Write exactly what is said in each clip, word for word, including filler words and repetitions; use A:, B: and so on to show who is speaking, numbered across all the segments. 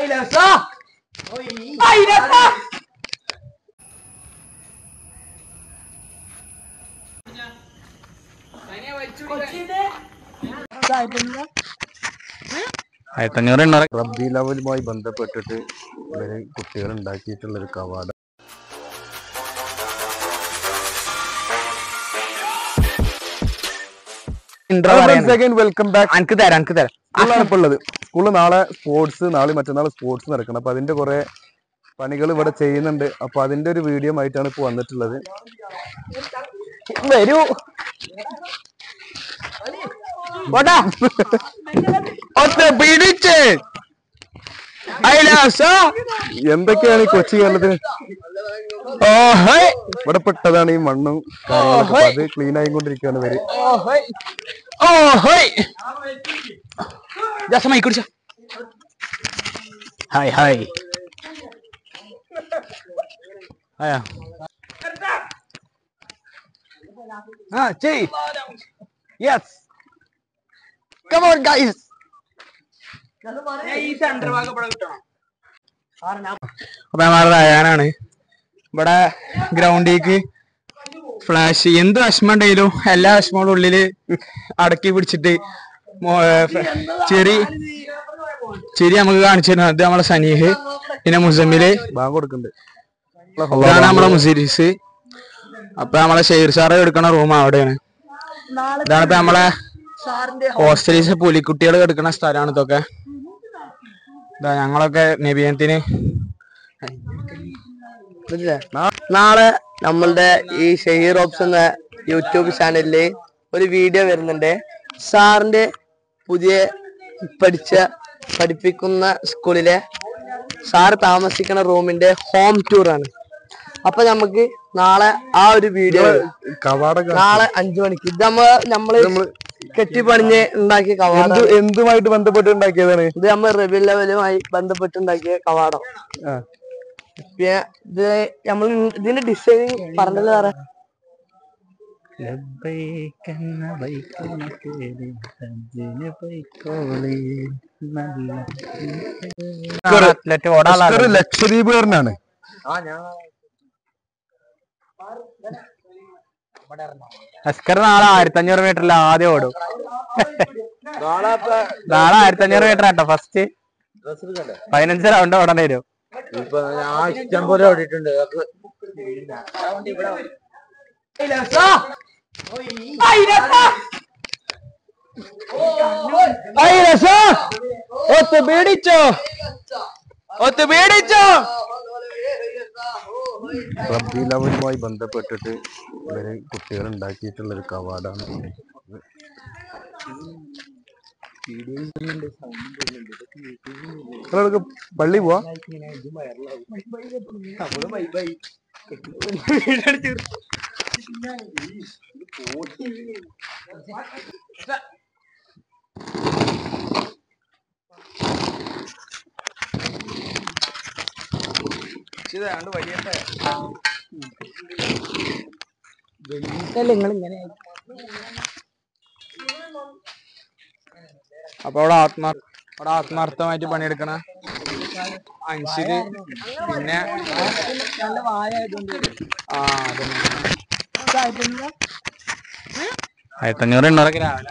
A: ആയിരത്തഞ്ഞൂറ് റബ്ബി ലെവലുമായി ബന്ധപ്പെട്ടിട്ട് ഇവര് കുട്ടികൾ ഉണ്ടാക്കിയിട്ടുള്ളൊരു കവാടം. Welcome back. എനിക്ക് തരാം എനിക്ക് തരാം സ്കൂളാണ് ഇപ്പൊ ഉള്ളത്. സ്കൂളിൽ നാളെ സ്പോർട്സ്, നാളെ മറ്റന്നാൾ സ്പോർട്സ് നടക്കണം. അപ്പൊ അതിന്റെ കുറെ പണികൾ ഇവിടെ ചെയ്യുന്നുണ്ട്. അപ്പൊ അതിന്റെ ഒരു വീഡിയോ ആയിട്ടാണ് ഇപ്പൊ വന്നിട്ടുള്ളത്. വരൂ എന്തൊക്കെയാണ് ഈ കൊച്ചി കേരളത്തിന് ഇവിടെ പെട്ടതാണ് ഈ മണ്ണും കാര്യങ്ങളൊക്കെ. അത് ക്ലീൻ ആയിക്കൊണ്ടിരിക്കുകയാണ് ഇവര്. Hi hi Ah, Chi. Yes. Come on, guys. അപ്പൊ ഞാനാണ് ഇവിടെ ഗ്രൗണ്ടിലേക്ക് ഫ്ലാഷ് എന്ത് വിഷമം ഉണ്ടെങ്കിലും എല്ലാ വിഷമങ്ങളും ഉള്ളില് അടക്കി പിടിച്ചിട്ട് ചെറി ചെരി നമുക്ക് കാണിച്ചു തരുന്നത്. അത് നമ്മളെ സനീഹ്, പിന്നെ മുസമ്മില് ഇതാണ് നമ്മളെ മുസീരീസ്. അപ്പൊ നമ്മളെ ഷെയർ സാറ് എടുക്കണ റൂം അവിടെയാണ്. ഇതാണ് ഇപ്പൊ നമ്മളെ ഹോസ്റ്റലീസ് പുലിക്കുട്ടികൾ എടുക്കുന്ന സ്ഥലമാണ് ഇതൊക്കെ. ഇതാ ഞങ്ങളൊക്കെ നബിയത്തിന്
B: നാളെ നമ്മളുടെ ഈ ഷെയർ ഓപ്സ് എന്ന യൂട്യൂബ് ചാനലില് ഒരു വീഡിയോ വരുന്നുണ്ട്. സാറിന്റെ പുതിയ പഠിച്ച പഠിപ്പിക്കുന്ന സ്കൂളിലെ സാർ താമസിക്കുന്ന റൂമിന്റെ ഹോം ടൂർ ആണ്. അപ്പൊ നമുക്ക് നാളെ ആ ഒരു വീഡിയോ നാളെ അഞ്ചു മണിക്ക് ഇത് നമ്മ നമ്മള് കെട്ടിപ്പണിഞ്ഞ് ഉണ്ടാക്കിയ കവാടം.
A: എന്തുമായിട്ട് ബന്ധപ്പെട്ട് ഉണ്ടാക്കിയതാണ്
B: ഇത് നമ്മൾ റബീഉൽ അവ്വലുമായി ബന്ധപ്പെട്ടുണ്ടാക്കിയ കവാടം. പിന്നെ ഇത് നമ്മൾ ഇതിന്റെ ഡിസൈനിങ് പറഞ്ഞല്ലോ സാറേ.
A: ലക്ഷദ്വീപുകാരനാണ്. അസ്കർ നാളെ ആയിരത്തി അഞ്ഞൂറ് മീറ്ററിൽ ആദ്യം ഓടും. നാളെ ആയിരത്തി അഞ്ഞൂറ് മീറ്റർ ആട്ടോ ഫസ്റ്റ്. പതിനഞ്ച് റൗണ്ട് ഓടേണ്ടി വരും.
B: ഇഷ്ടം പോലെ ഓടിയിട്ടുണ്ട്.
A: ഒത്ത് പേടിച്ചോ ഒത്ത് പേടിച്ചോ റബ്ബി ലെവലുമായി ബന്ധപ്പെട്ടിട്ട് ഇവര് കുട്ടികൾ ഉണ്ടാക്കിയിട്ടുള്ളൊരു കവാടാണ്. പള്ളി പോവാ അപ്പൊ അവിടെ ആത്മാ അവിടെ ആത്മാർത്ഥമായിട്ട് പണിയെടുക്കണ അൻഷിത്, പിന്നെ ആ അതന്നെ ആയിരത്തഞ്ഞൂറ് എണ്ണൂറൊക്കെ രാവിലെ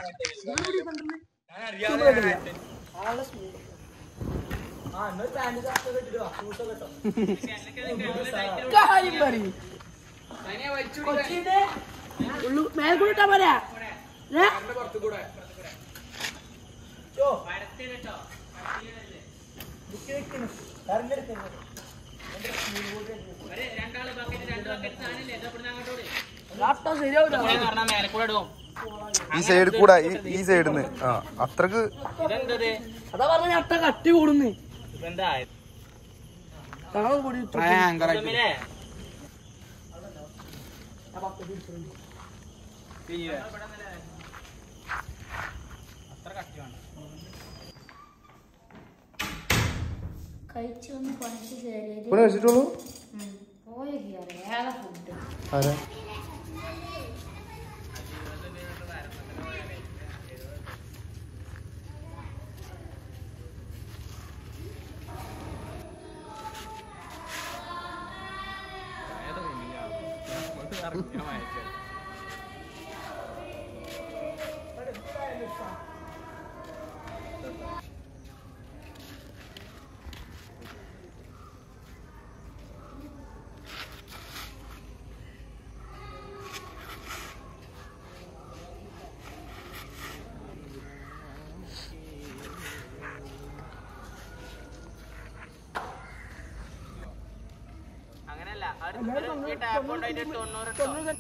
C: മേൽക്കൂട്ടാ പറയാ
A: ഈ സൈഡിൽ കൂടെ ഈ സൈഡിന്ന് ആ അത്രക്ക്
C: അതാ പറഞ്ഞ അട്ട കട്ടി കൂടുന്നു.
D: കഴിച്ചൊന്ന് പണിച്ച് കയറിയത്
A: കഴിച്ചിട്ടുള്ളൂ.
D: പോയ വേറെ ഫുഡ്
C: അങ്ങനെയല്ല ടാപ്പ് കൊണ്ടായിട്ട് തൊണ്ണൂറ് തൊണ്ണൂറ്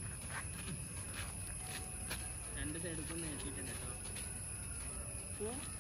C: രണ്ട് സൈഡിൽ നേട്ടിട്ടുണ്ട് കേട്ടോ.